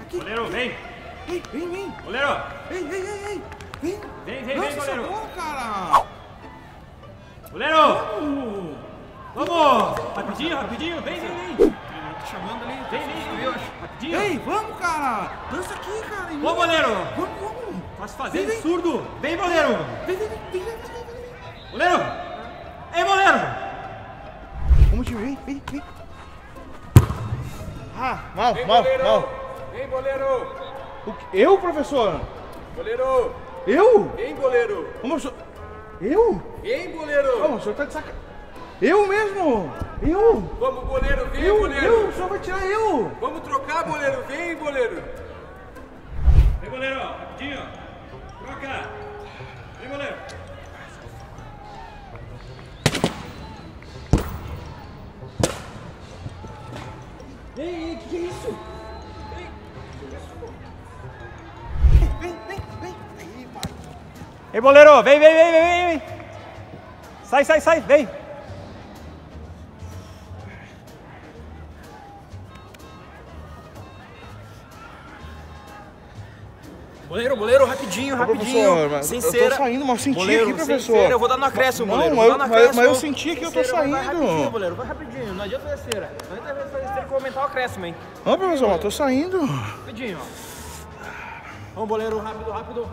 aqui. Goleiro, vem. Vem. Goleiro. Ei. Vem. Vem, Lança essa goleiro. bola, cara. Goleiro. Vamos. Rapidinho. Vem. Tá chamando ali. Vem. Rapidinho. Ei, vamos, cara. Dança aqui, cara. Ô, goleiro. Vamos. Tá se fazendo absurdo. Vem, goleiro. Vem. Goleiro. Ei, goleiro. Vamos, time. Vem. Ah, mal. Vem, goleiro! Eu, professor? Goleiro! Eu? Vem, goleiro! Como, senhor? Eu? Vem, goleiro! Como, o senhor tá de saca... Eu mesmo? Eu? Vamos, goleiro! Vem, Eu? goleiro! O senhor vai tirar eu? Vamos trocar, goleiro! Vem, goleiro! Vem, goleiro. Rapidinho. Troca. Vem, goleiro. Ei, que é isso? Vem. Aí, pai. Ei, goleiro. Vem. Sai. Vem. Goleiro, rapidinho. Professor, mas Sincera. eu tô saindo, mas eu senti Goleiro, aqui, professor. sincera, eu vou dar no acréscimo, goleiro. Não, Vou dar no acréscimo. mas eu senti que eu tô Sincera, Vai rapidinho, saindo. goleiro. Vai rapidinho. Não adianta fazer cera. Não adianta fazer cera que eu aumentar o acréscimo, hein. Não, professor, mas eu tô saindo. Rapidinho, ó. Vamos, goleiro, rápido.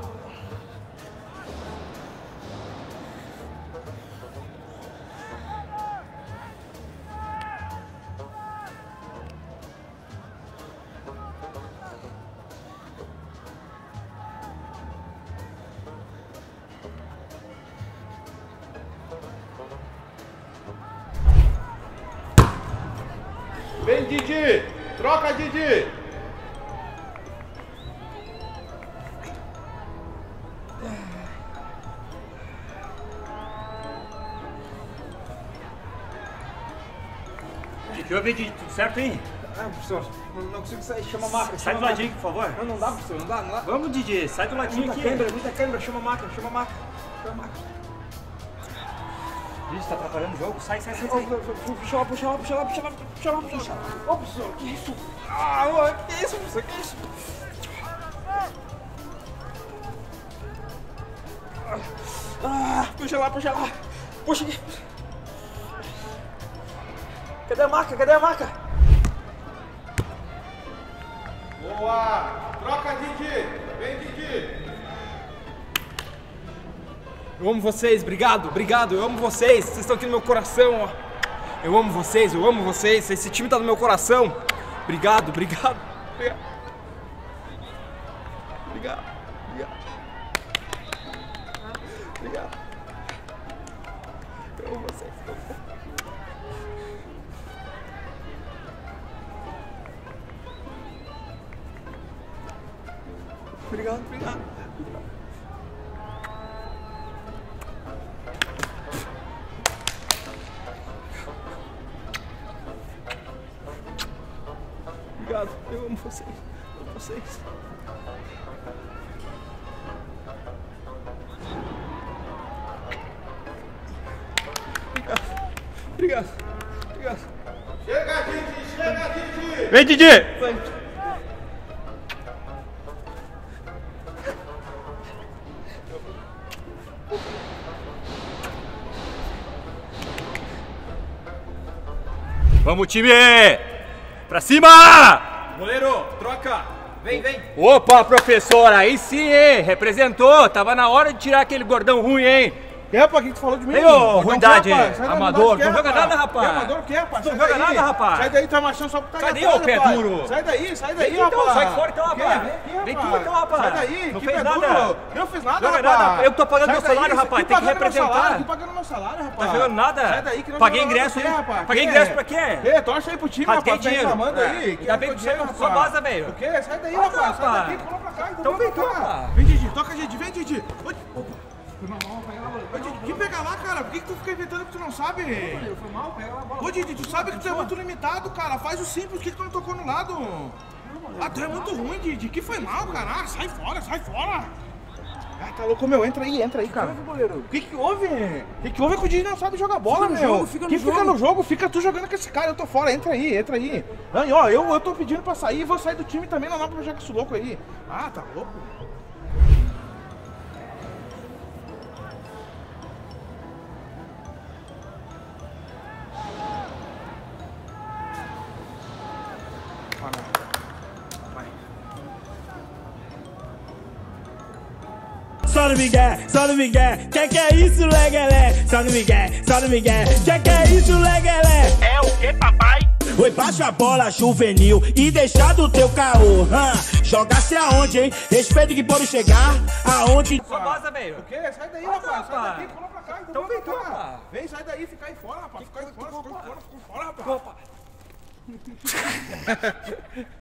Vem, Didi. Troca, Didi. Deixa eu ver de tudo certo, hein? Ah, professor, não consigo sair. Chama a máquina. Sai do ladinho, por favor. Não dá, professor. Não dá. Vamos, Didi. Sai do ladinho aqui. Muita câmera. Chama a máquina. Didi, tá atrapalhando o jogo. Sai. Puxa lá. Ô, professor, que isso? Que isso, professor? Que isso? Puxa lá. Puxa aqui. Cadê a marca? Boa. Troca, Didi. Vem, Didi. Eu amo vocês, obrigado, eu amo vocês estão aqui no meu coração, ó. Eu amo vocês, esse time tá no meu coração. Obrigado. Eu amo vocês. Obrigado. Obrigado, eu amo vocês. Obrigado. Chega, Didi. Vem, Didi. Vamos, time! Pra cima! Goleiro, troca. Vem. Opa, professor, aí sim, hein? Representou. Tava na hora de tirar aquele gordão ruim, hein? Que, rapaz, o que tu falou de mim? Ei, ô, ruindade, Sai daí, amador. que, Não joga nada, rapaz. Que amador o quê, rapaz? Não joga nada, rapaz. Sai daí, tá marchando só por Cadê o pé duro? Sai daí, Vem rapaz. então, sai fora então, Que? rapaz. Vem Vem aqui, tu então, rapaz. Sai daí, Não que fez pé nada. duro. Não fiz nada, Joga rapaz. nada. Eu que tô pagando Sai meu salário, daí, rapaz. que Tem que pagando meu representar. salário, que pagando meu salário, rapaz. Tá jogando nada? Sai daí que não Paguei joga ingresso, nada, hein? rapaz. Paguei Que? ingresso pra quê? Que? Torce aí pro time, Rasguei rapaz. Tá dinheiro. reclamando aí. Ainda bem que você dinheiro, só vaza, velho. O quê? Sai daí, Vaza, rapaz. Sai rapaz. daqui, pula pra cá. Então vem tu, rapaz. Vem, Didi. Toca, Didi. Vem, Didi. Opa. Ô, Didi, que pega lá, cara? Por que tu fica inventando que tu não sabe? Foi mal, pega lá a bola. Ô, Didi, tu sabe que tu é muito limitado, cara. Faz o simples. Por que tu não tocou no lado? Ah, tu é muito ruim, Didi. Que foi mal, cara? Ah, sai fora. Ah, tá louco, meu. Entra aí, cara. O que houve, goleiro? O que que houve? O que que houve é que o Didi não sabe jogar bola, Fica no meu. jogo, fica no Quem jogo. fica no jogo, fica tu jogando com esse cara. Eu tô fora, entra aí. Não, e ó, eu tô pedindo pra sair e vou sair do time também. Não dá pra jogar com esse louco aí. Ah, tá louco. Só no Miguel, que é isso, legalé? Só no Miguel, que é isso, legalé? É o que, papai? Oi, baixa a bola juvenil e deixa do teu caô. Jogasse aonde, hein? Respeito que pode chegar aonde. Só gosta, velho. O quê? Sai daí, rapaz. Sai rapaz. daqui, cola pra cá. Então vem tu, cá. rapaz. Vem, sai daí, fica aí fora, rapaz. Fica aí fora, rapaz.